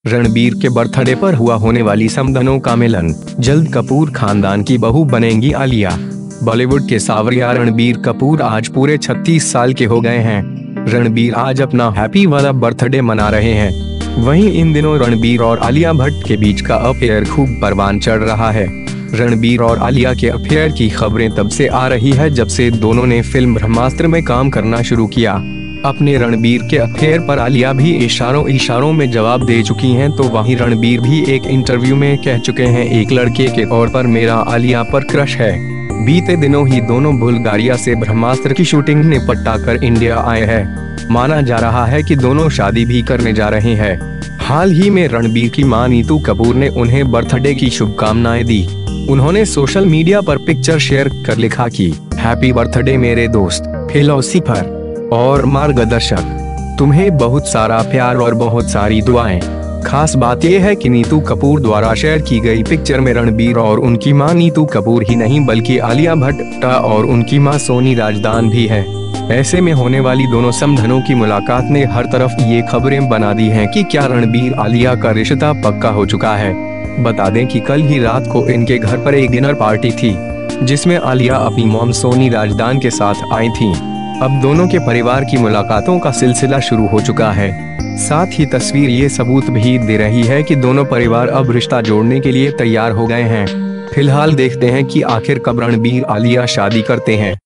रणबीर के बर्थडे पर हुआ होने वाली समधनों का मिलन, जल्द कपूर खानदान की बहू बनेंगी आलिया। बॉलीवुड के सावरिया रणबीर कपूर आज पूरे 36 साल के हो गए हैं। रणबीर आज अपना हैप्पी वाला बर्थडे मना रहे हैं। वहीं इन दिनों रणबीर और आलिया भट्ट के बीच का अफेयर खूब परवान चढ़ रहा है। रणबीर और आलिया के अफेयर की खबरें तब से आ रही है जब से दोनों ने फिल्म ब्रह्मास्त्र में काम करना शुरू किया। अपने रणबीर के अफेयर पर आलिया भी इशारों में जवाब दे चुकी हैं, तो वहीं रणबीर भी एक इंटरव्यू में कह चुके हैं, एक लड़के के तौर पर मेरा आलिया पर क्रश है। बीते दिनों ही दोनों बुल्गारिया से ब्रह्मास्त्र की शूटिंग निपटा कर इंडिया आए हैं। माना जा रहा है कि दोनों शादी भी करने जा रहे हैं। हाल ही में रणबीर की मां नीतू कपूर ने उन्हें बर्थडे की शुभकामनाएं दी। उन्होंने सोशल मीडिया पर पिक्चर शेयर कर लिखा कि हैप्पी बर्थडे मेरे दोस्त, फिलोसोफर और मार्गदर्शक, तुम्हें बहुत सारा प्यार और बहुत सारी दुआएं। खास बात यह है कि नीतू कपूर द्वारा शेयर की गई पिक्चर में रणबीर और उनकी मां नीतू कपूर ही नहीं बल्कि आलिया भट्ट और उनकी मां सोनी राजदान भी है। ऐसे में होने वाली दोनों समधनों की मुलाकात ने हर तरफ ये खबरें बना दी हैं कि क्या रणबीर आलिया का रिश्ता पक्का हो चुका है। बता दें कि कल ही रात को इनके घर पर एक डिनर पार्टी थी, जिसमें आलिया अपनी मॉम सोनी राजदान के साथ आई थी। अब दोनों के परिवार की मुलाकातों का सिलसिला शुरू हो चुका है। साथ ही तस्वीर ये सबूत भी दे रही है कि दोनों परिवार अब रिश्ता जोड़ने के लिए तैयार हो गए हैं। फिलहाल देखते हैं कि आखिर कब रणबीर आलिया शादी करते हैं।